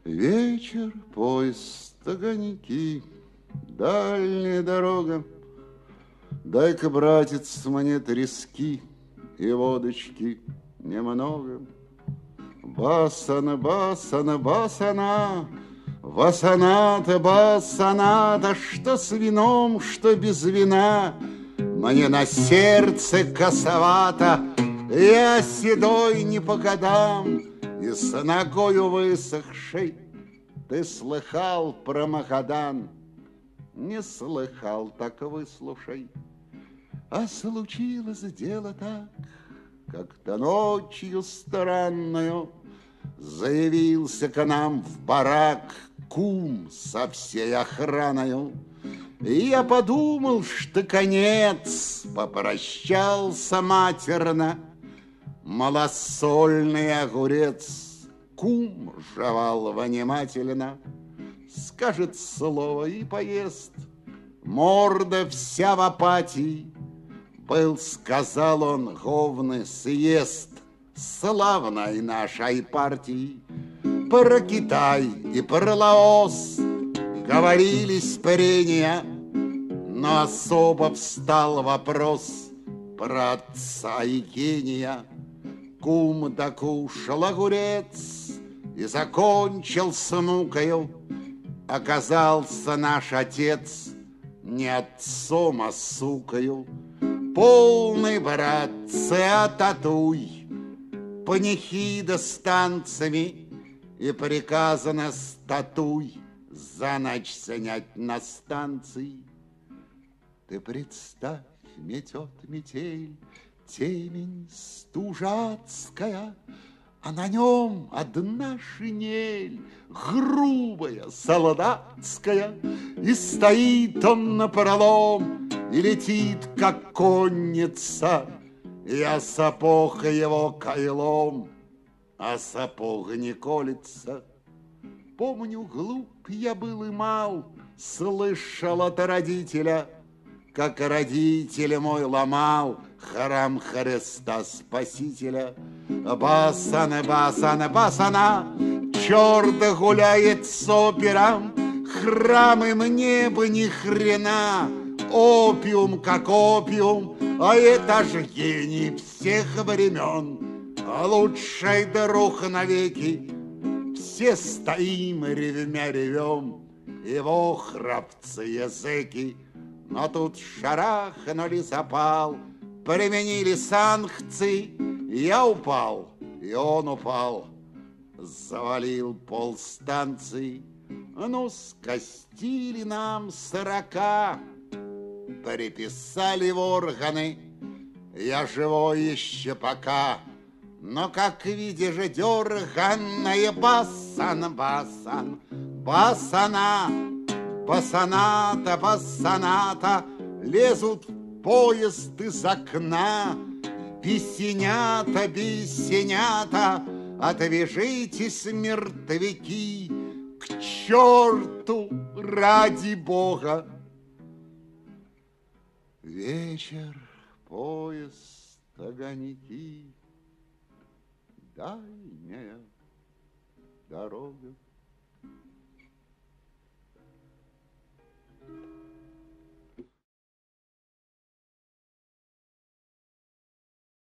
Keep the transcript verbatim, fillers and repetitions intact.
Вечер, поезд, огоньки, дальняя дорога. Дай-ка, братец, мне трески и водочки немного. Басана, басана, басана, васаната, басаната, что с вином, что без вина. Мне на сердце косовато, я седой не по годам, и с ногою высохшей. Ты слыхал про Магадан? Не слыхал, так выслушай. А случилось дело так, как-то ночью странною заявился к нам в барак кум со всей охраною. И я подумал, что конец, попрощался матерно. Малосольный огурец кум жевал внимательно. Скажет слово и поест, морда вся в апатии. Был, сказал он, говный съезд славной нашей партии. Про Китай и про Лаос говорились прения, но особо встал вопрос про отца и гения. Кум докушал огурец и закончил с мукою. Оказался наш отец не отцом, а сукою. Полный, братцы, ататуй, панихида с танцами, и приказано статуй за ночь снять на станции. Ты представь, метет метель, темень стужацкая, а на нем одна шинель, грубая, солдатская, и стоит он напролом, и летит, как конница, я сапог его кайлом, а сапог не колется. Помню, глуп я был и мал, слышал от родителя, как родитель мой ломал храм Христа Спасителя. Басана, басана, басана, черт гуляет с опером, храмы мне бы ни хрена, опиум как опиум, а это ж гений всех времен, лучший друг навеки. Все стоим, ревмя ревем, его храбцы языки. Но тут шарахнули запал, применили санкции, я упал, и он упал, завалил полстанции. Ну, скостили нам сорока, приписали в органы, я живой еще пока. Но, как видишь, дерганная басан, басан, басана, басаната, басаната, лезут в поезд из окна. Бесенята, бесенята, отвяжитесь, мертвяки, к черту ради Бога. Вечер, поезд, огоньки, дальняя дорога.